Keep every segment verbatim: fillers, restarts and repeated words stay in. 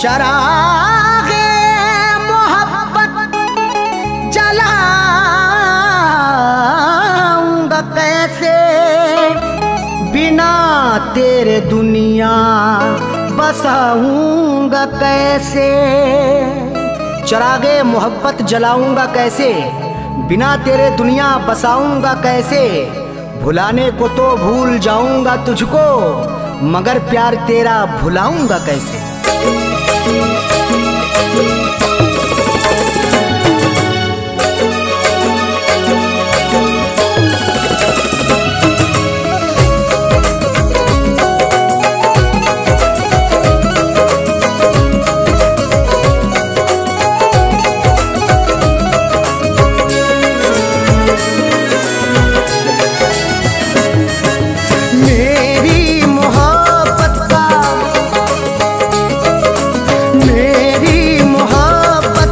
चरागे मोहब्बत जलाऊंगा कैसे, बिना तेरे दुनिया बसाऊंगा कैसे। चरागे मोहब्बत जलाऊंगा कैसे, बिना तेरे दुनिया बसाऊंगा कैसे। भुलाने को तो भूल जाऊंगा तुझको, मगर प्यार तेरा भुलाऊंगा कैसे। मेरी मोहब्बत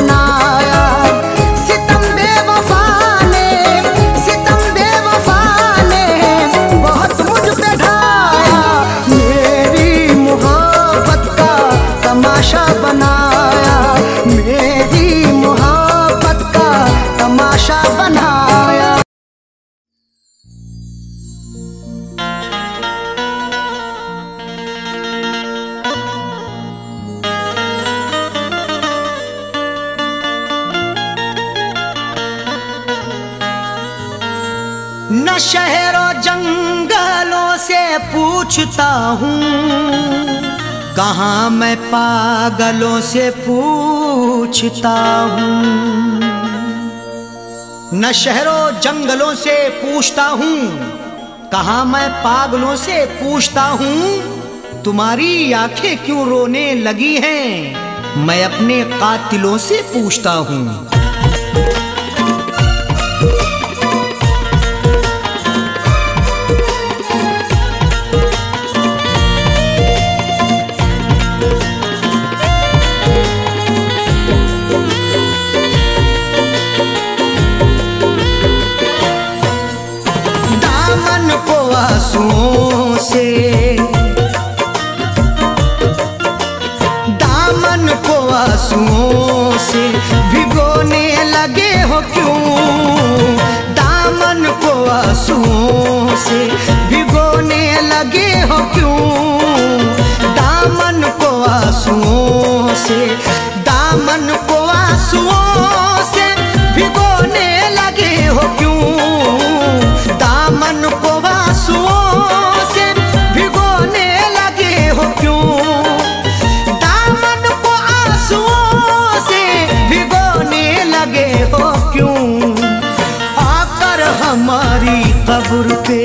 बनाया। सितम बेवफा ने, सितम बेवफा ने बहुत मुझ पे ढाया। मेरी मोहब्बत का तमाशा बनाया, मेरी मोहब्बत का तमाशा बनाया। न शहरों जंगलों से पूछता हूँ, कहाँ मैं पागलों से पूछता हूँ। न शहरों जंगलों से पूछता हूँ, कहाँ मैं पागलों से पूछता हूँ। तुम्हारी आंखें क्यों रोने लगी हैं, मैं अपने कातिलों से पूछता हूँ। आंसुओं से, दामन को आंसुओं से भिगोने लगे हो क्यों। दामन को आंसुओं से भिगोने लगे हो क्यों। दामन को आंसुओं से, दामन को आंसुओं से भिगोने लगे हो क्यों। दामन को आंसुओं से भिगोने लगे हो क्यों। दामन को आंसुओं से भिगोने लगे हो क्यों। आकर हमारी कब्र पे,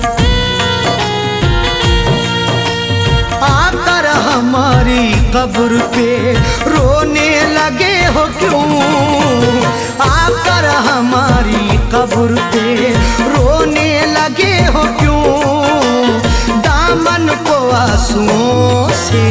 आकर हमारी कब्र पे रोने लगे हो क्यों। आकर हमारी कब्र पे रोने लगे हो क्यों। दामन को आंसुओं से,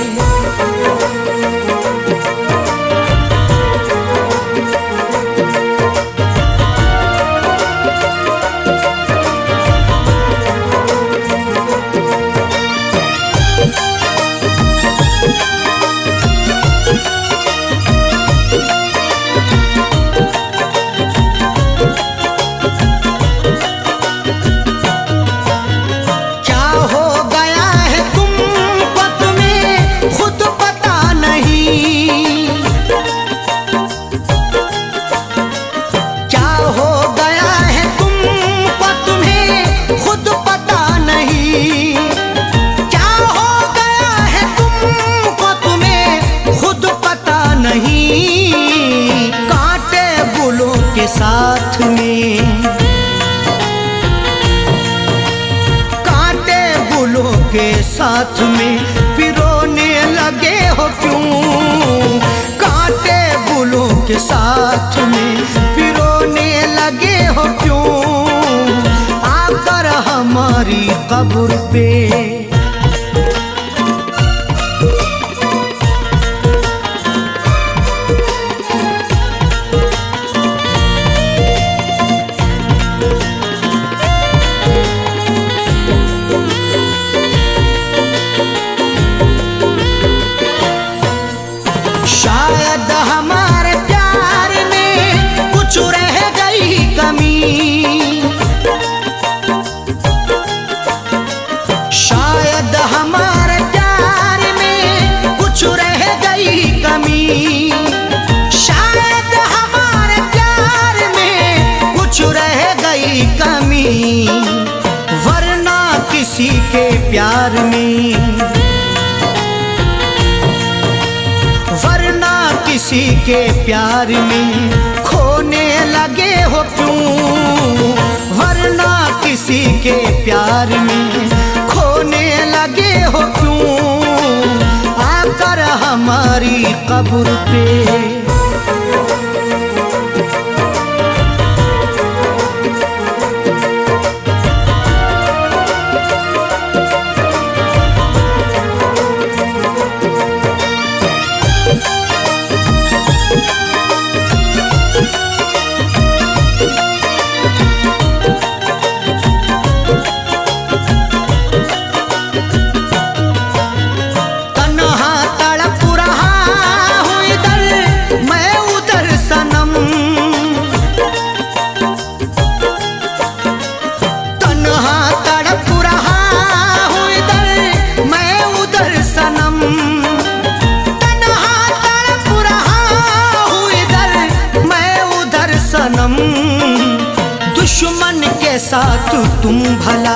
साथ में कांटे गुलों के साथ में पिरोने लगे हो क्यों। कांटे गुलों के साथ में पिरोने लगे हो क्यों। आकर हमारी कब्र पे, शायद हमारे प्यार में कुछ रह गई कमी। शायद हमारे प्यार में कुछ रह गई कमी। शायद हमारे प्यार में कुछ रह गई कमी। वरना किसी के प्यार में, वरना किसी के प्यार में खोने लगे हो क्यों। वरना किसी के प्यार में खोने लगे हो क्यों। आकर हमारी कब्र पे, सनम, दुश्मन के साथ तुम भला,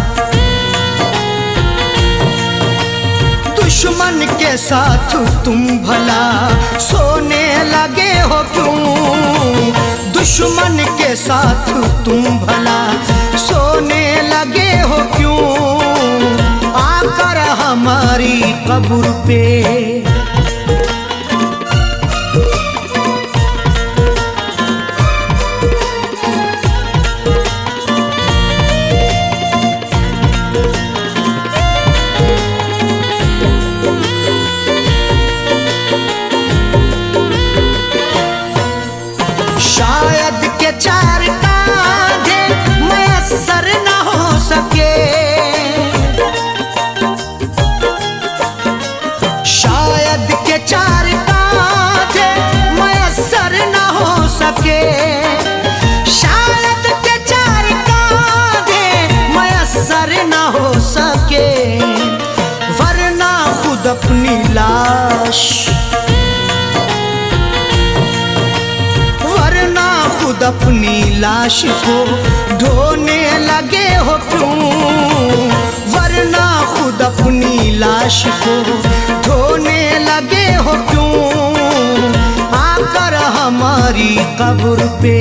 दुश्मन के साथ तुम भला सोने लगे हो क्यों? दुश्मन के साथ तुम भला सोने लगे हो क्यों? आकर हमारी कब्र पे चार कांधे मयस्सर न हो सके, शायद के चार कांधे मयस्सर न हो सके, शायद के चार कांधे मयस्सर न हो सके, वरना खुद अपनी लाश, खुद अपनी लाश को ढोने लगे हो क्यों? वरना खुद अपनी लाश को ढोने लगे हो क्यों? आकर हमारी कब्र पे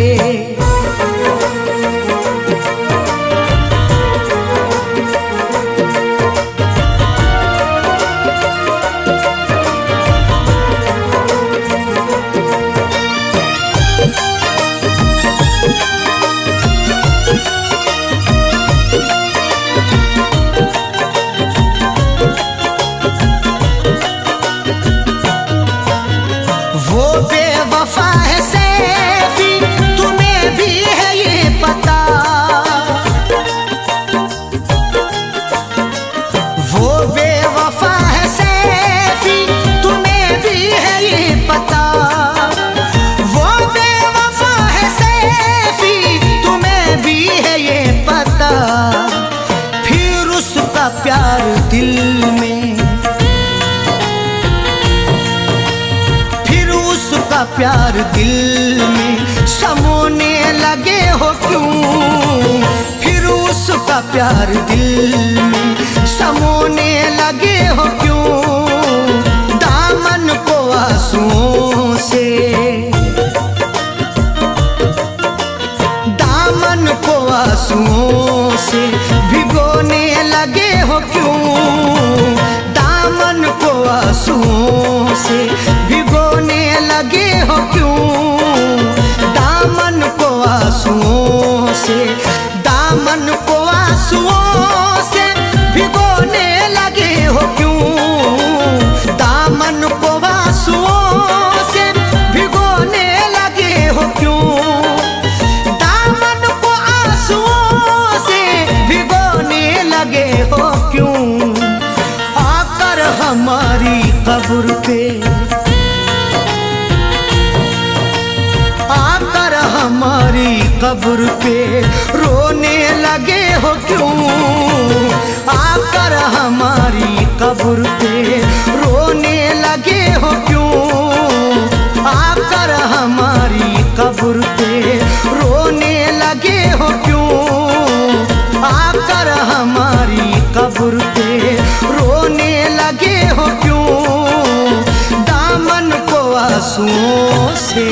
वफा है सैफी, तुम्हें भी है ये पता, वो बेवफा है सैफी, तुम्हें भी है ये पता, वो बेवफा है सैफी, तुम्हें भी है ये पता, फिर उसका प्यार दिल में, उसका प्यार दिल में समोने लगे हो क्यों? फिर उसका प्यार दिल में समोने लगे हो क्यों? दामन को आंसुओं से, दामन को आंसुओं से भिगोने लगे हो क्यों? दामन को आंसुओं से भिगोने लगे हो क्यों? दामन को आंसुओं से, दामन को आंसुओं से भिगोने लगे हो क्यों? दामन को आंसुओं से भिगोने लगे हो क्यों? दामन को आंसुओं से भिगोने लगे हो क्यों? आकर हमारी कब्र पे, आकर हमारी कब्र पे रोने लगे हो क्यों? आकर हमारी कब्र पे रोने लगे हो क्यों? आकर हमारी कब्र पे रोने लगे हो क्यों? आकर हमारी कब्र पे रोने लगे हो क्यों? दामन को आंसुओं से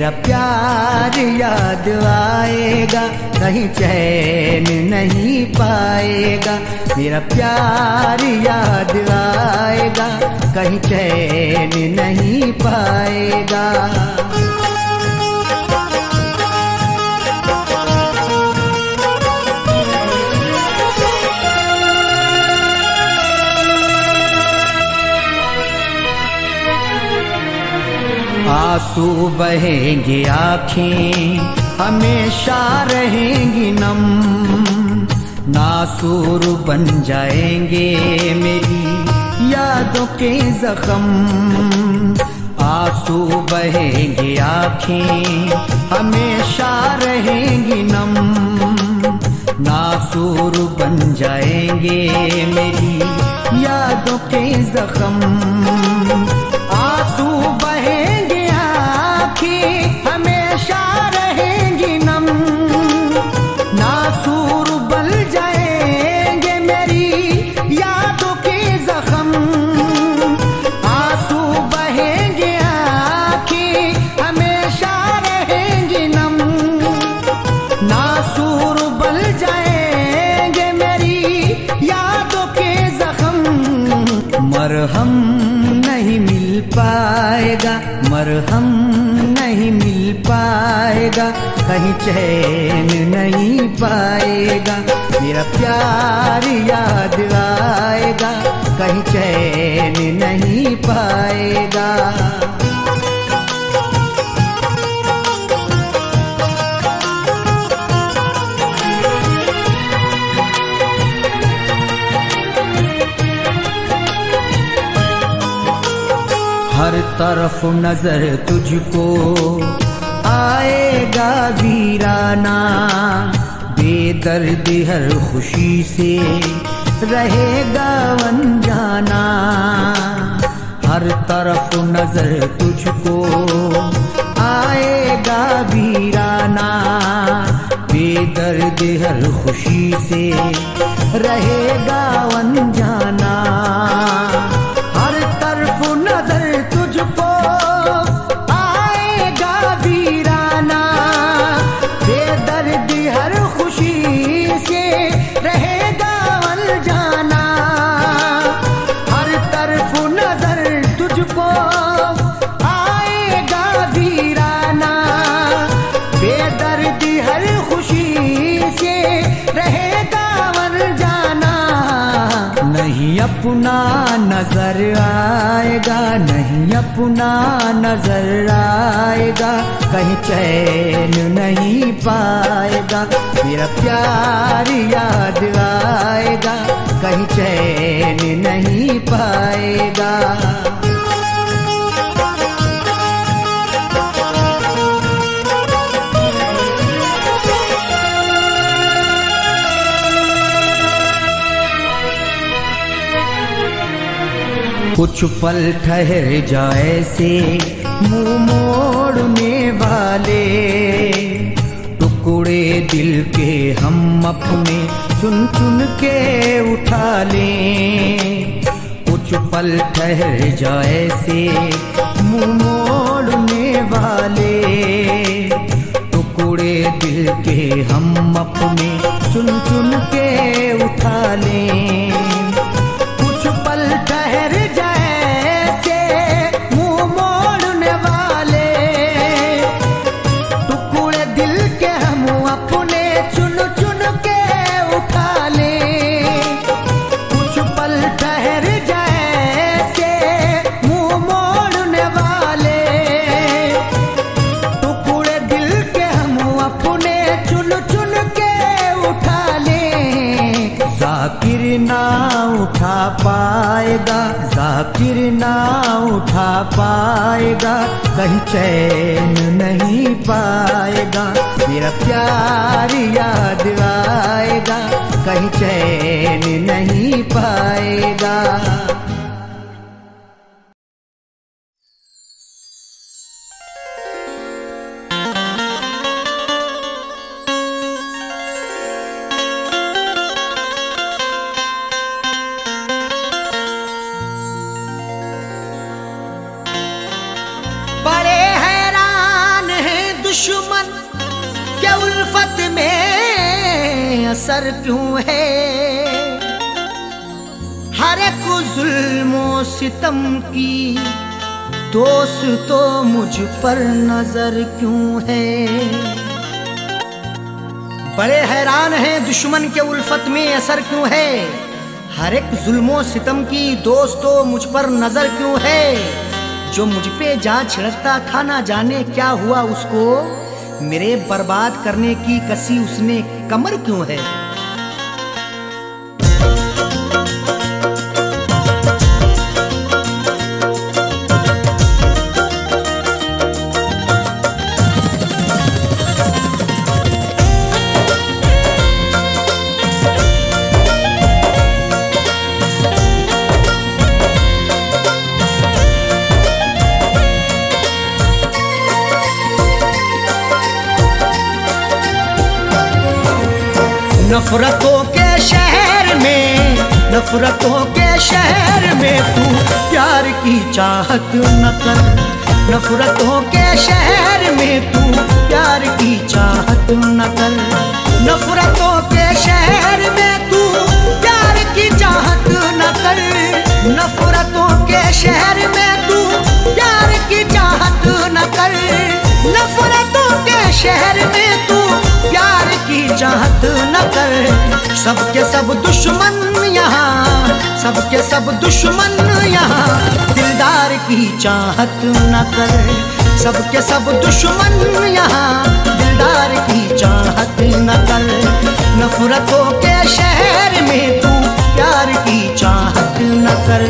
तेरा प्यार याद आएगा, कहीं चैन नहीं पाएगा। तेरा प्यार याद आएगा, कहीं चैन नहीं पाएगा। आंसू बहेंगे आँखें हमेशा रहेंगी नम, नासूर बन जाएंगे मेरी यादों के जख्म। आंसू बहेंगे आँखें हमेशा रहेंगी नम, नासूर बन जाएंगे मेरी यादों के जख्म। आंसू बहेंगे हमेशा रहेंगी नम, नासूर बन जाएंगे मेरी यादों के जख्म। आंसू बहेंगे आँखें हमेशा रहेंगी नम, नासूर बन जाएंगे मेरी यादों के जख्म। मरहम नहीं मिल पाएगा, मरहम नहीं मिल पाएगा, कहीं चैन नहीं पाएगा। मेरा प्यार याद आएगा, कहीं चैन नहीं पाएगा। हर तरफ नजर तुझको आएगा वीराना, बेदर्दी हर खुशी से रहेगा अनजाना। हर तरफ नजर तुझको आएगा वीराना, बेदर्दी हर खुशी से रहेगा अनजाना। हर तरफ नजर तुझको आएगा वीराना, बेदर्दी हर खुशी से रहेगा अनजाना। हर तरफ नजर तुझको आएगा वीराना, बेदर्दी हर खुशी से रहेगा अनजाना। नहीं अपना नजर आएगा, नहीं अपना नजर आएगा, कहीं चैन नहीं पाएगा। मेरा प्यार याद आएगा, कहीं चैन नहीं पाएगा। कुछ पल ठहर जाए से मुंह मोड़ने वाले, टुकड़े दिल के हम अपने चुन चुन के उठा लें। कुछ पल ठहर जाए से मुंह मोड़ने वाले, टुकड़े दिल के हम अपने चुन चुन के उठा लें। कुछ पल ठहर जाकिर ना उठा पाएगा, जाकिर ना उठा पाएगा, कहीं चैन नहीं पाएगा। मेरा प्यार याद आएगा, कहीं चैन नहीं पाएगा। बड़े हैरान हैं असर क्यों है, हर एक जुल्मों सितम की दोस्त तो मुझ पर नजर क्यों है। बड़े हैरान हैं दुश्मन के उल्फत में असर क्यों है, हर एक जुल्मों सितम की दोस्त तो मुझ पर नजर क्यों है। जो मुझ पे जा छिड़कता था ना जाने क्या हुआ उसको, मेरे बर्बाद करने की कसी उसने कमर क्यों है। नफरतों के शहर में, नफरतों के शहर में तू प्यार की चाहत न कर। नफरतों के शहर में तू प्यार की चाहत न कर। नफरतों के शहर में तू प्यार की चाहत न कर। नफरतों के शहर में तू प्यार की चाहत न कर। नफरतों के शहर में तू प्यार की चाहत न कर। सबके सब दुश्मन यहाँ, सबके सब दुश्मन यहाँ दिलदार की चाहत न कर। सबके सब दुश्मन यहाँ दिलदार की चाहत न कर। नफरतों के शहर में तू प्यार की चाहत न कर।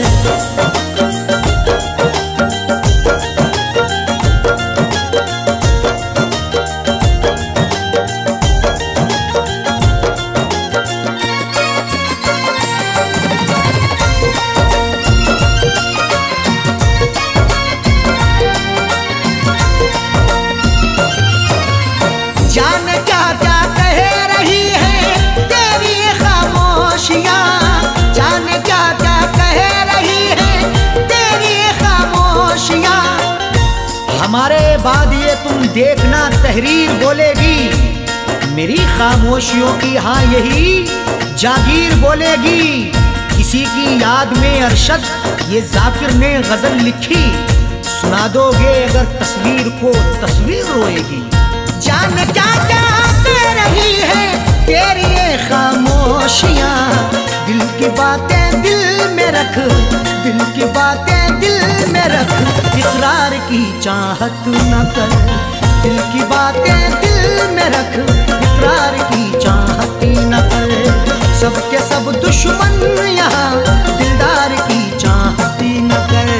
हमारे बाद ये तुम देखना तहरीर बोलेगी, मेरी खामोशियों की हाँ यही जागीर बोलेगी। किसी की याद में अरशद ये जाकिर ने गजल लिखी, सुना दोगे अगर तस्वीर को तस्वीर रोएगी। जान क्या क्या कह रही है तेरी ये खामोशियाँ, दिल की बातें दिल में रख, दिल की बातें दिल में रख। इकरार की चाहत न कर, दिल की बातें दिल में रख। इकरार की चाहत न कर। सबके सब दुश्मन यहाँ दिलदार की चाहत न कर।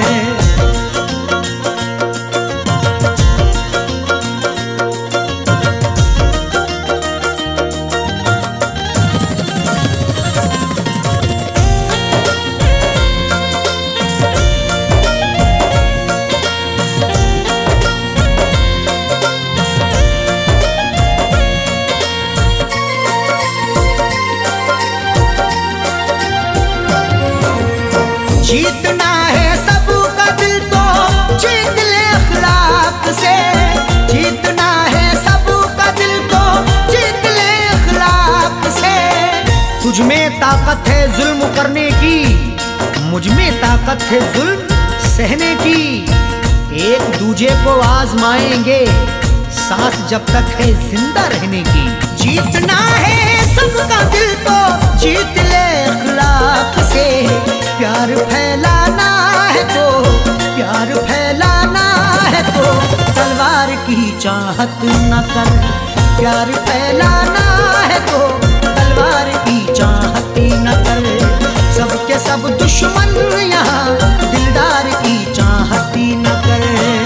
जीतना है सबका दिल तो जीत ले अखलाक से। जीतना है सबका दिल तो जीत ले अखलाक से। तुझ में ताकत है जुल्म करने की, मुझ में ताकत है जुल्म सहने की। एक दूजे को आजमाएंगे सांस जब तक है जिंदा रहने की। जीतना है सबका दिल तो जीत ले अखलाक से। प्यार फैलाना है तो, प्यार फैलाना है तो तलवार की चाहत न कर। प्यार फैलाना है तो तलवार की चाहत न कर। सबके सब दुश्मन यहाँ दिलदार की चाहत न कर।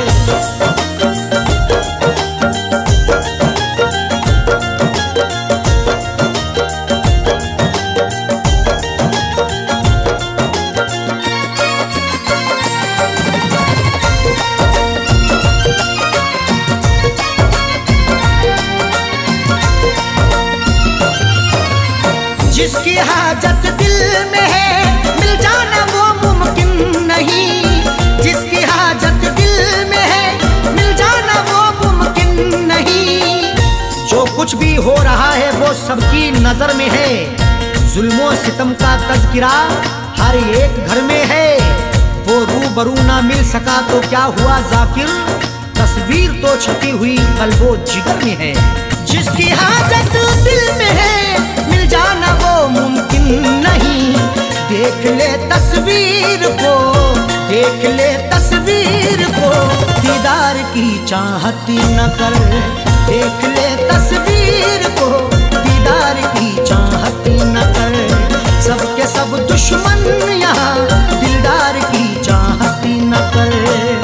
जिसकी हाजत दिल में है मिल जाना वो मुमकिन नहीं। जिसकी हाजत दिल में है मिल जाना वो मुमकिन नहीं। जो कुछ भी हो रहा है वो सबकी नजर में है। जुल्मों सितम का तज़किरा हर एक घर में है। वो रूबरू ना मिल सका तो क्या हुआ जाकिर, तस्वीर तो छपी हुई कल्बो जिगर में है। जिसकी हाजत दिल में है मिल जाना वो मुमकिन नहीं। देख ले तस्वीर को, देख ले तस्वीर को, दीदार की चाहत न कर। देख ले तस्वीर को, दीदार की चाहत न कर। सबके सब दुश्मन यहाँ दिलदार की चाहत न कर।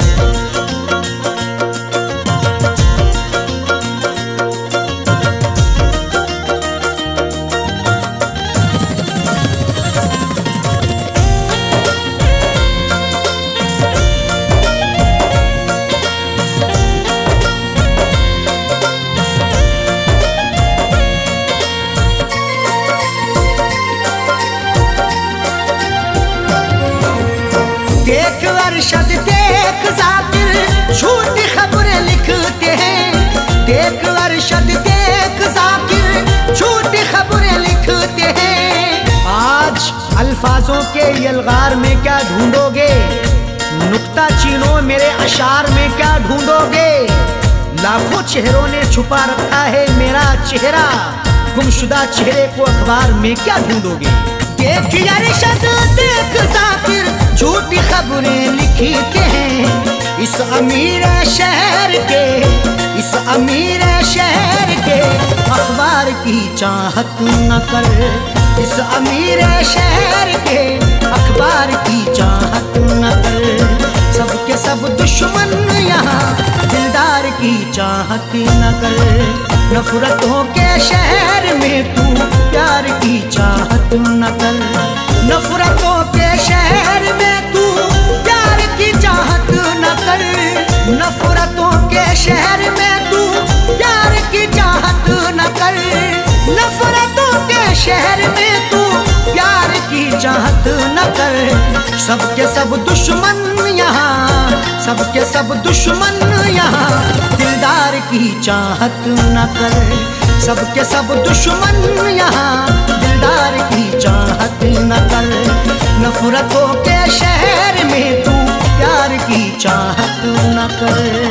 देख अरशद देख जाकिर झूठी खबरें लिखते हैं। देख अरशद देख जाकिर झूठी खबरें लिखते हैं। आज अल्फाजों के यलगार में क्या ढूंढोगे, नुक्ता चीनो मेरे अशार में क्या ढूंढोगे। लाखों चेहरों ने छुपा रखा है मेरा चेहरा, गुमशुदा चेहरे को अखबार में क्या ढूंढोगे। देख अरशद देख जाकिर झूठी खबरें लिखते हैं। इस अमीर शहर के, इस अमीर शहर के अखबार की चाहत न कर। इस अमीर शहर के अखबार की चाहत न कर। सबके सब दुश्मन यहाँ दिलदार की चाहत न कर। नफरतों के शहर में तू प्यार की चाहत न कर। नफरतों के शहर में तू प्यार की चाहत न कर। नफरतों के शहर में तू प्यार की चाहत न कर। नफरतों के शहर में तू प्यार की चाहत न कर। सबके सब दुश्मन यहाँ, सबके सब दुश्मन यहाँ दिलदार की चाहत न कर। सबके सब दुश्मन यहाँ दिलदार की चाहत न कर। नफरतों के शहर में तू प्यार की चाहत न कर।